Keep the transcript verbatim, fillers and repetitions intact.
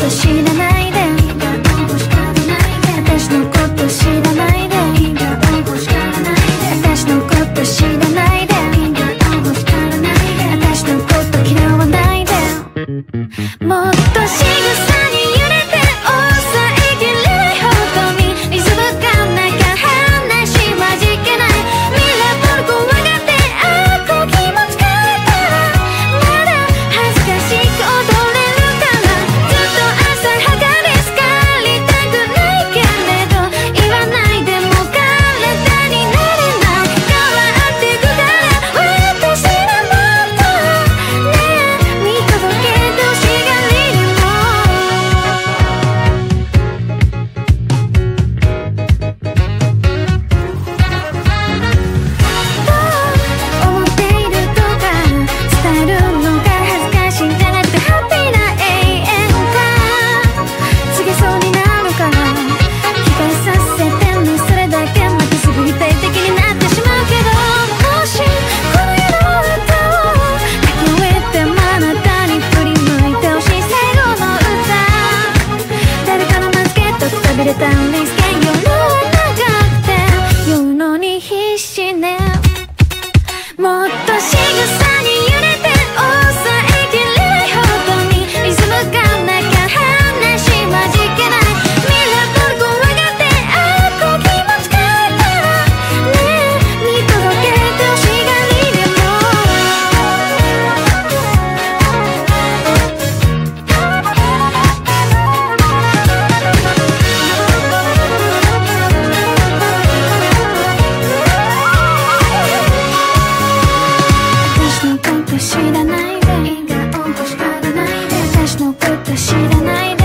知らないで、私のこと知らないで、私のこと知らないで、私のこと嫌わないで。もっと仕草に揺れて抑えきれないほどにリズムがなきゃ話はじけない。ミラーボル怖がってあこ気持ち変えたらまだ恥ずかしく踊れるかな。ずっと浅はかで好かれたくないけれど言わないでも体になれない。変わってくから私らもっとねえ見届けてほしがりにもどう思っているとか伝えるのが恥ずかしいんじゃなくてハッピーな永遠か告げそうになるから控えさせてね。それだけまたすぐ否定的になってしまうけど、もしこの世の歌を書き終えてもあなたに振り向いてほしい最後の歌、誰かの名付けとくたびれたリスケ夜は長くて言うのに必死ね。もっと仕草に揺れて抑えきれないほどにリズムがなきゃ話はじけない。ミラーボル怖がってあこ気持ち変えたらねえ見届けてほしがりでも私のこと知らないで、私のこと知らないで。